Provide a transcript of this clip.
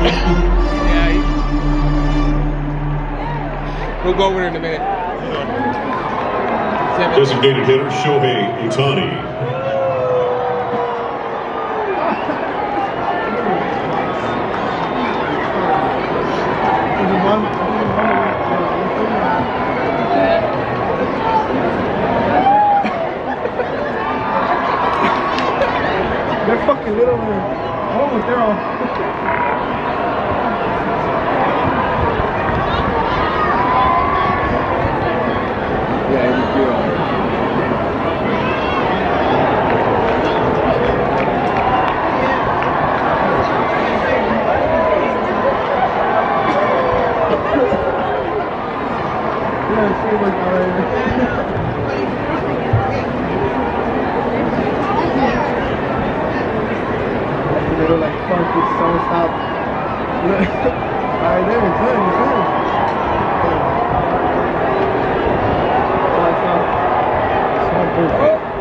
Yeah. We'll go over there in a minute. Designated hitter Shohei Ohtani. They're fucking little. Oh, they're all. Yeah, it's good. Yeah, it's good like alright. Little like funky sound stop. Alright, there it's good, it's good. Oh, it's not perfect.